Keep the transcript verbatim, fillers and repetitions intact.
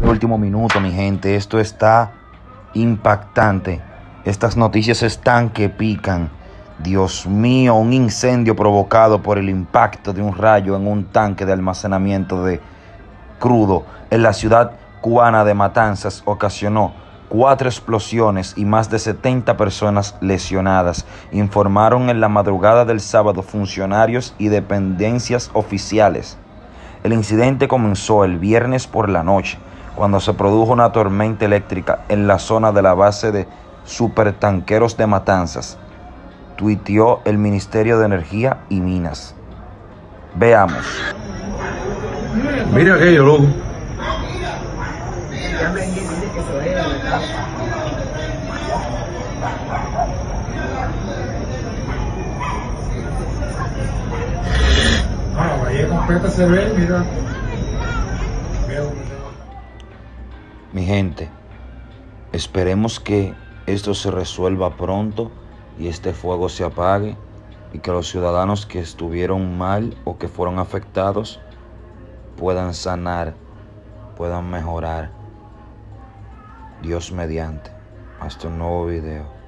último minuto, mi gente. Esto está impactante. Estas noticias están que pican. Dios mío, un incendio provocado por el impacto de un rayo en un tanque de almacenamiento de crudo en la ciudad cubana de Matanzas ocasionó cuatro explosiones y más de setenta personas lesionadas, informaron en la madrugada del sábado funcionarios y dependencias oficiales. El incidente comenzó el viernes por la noche, cuando se produjo una tormenta eléctrica en la zona de la base de supertanqueros de Matanzas, tuiteó el Ministerio de Energía y Minas. Veamos. Mira aquello, loco. Ah, vaya completa se ve, mira. Mi gente, esperemos que esto se resuelva pronto y este fuego se apague y que los ciudadanos que estuvieron mal o que fueron afectados puedan sanar, puedan mejorar. Dios mediante. Hasta un nuevo video.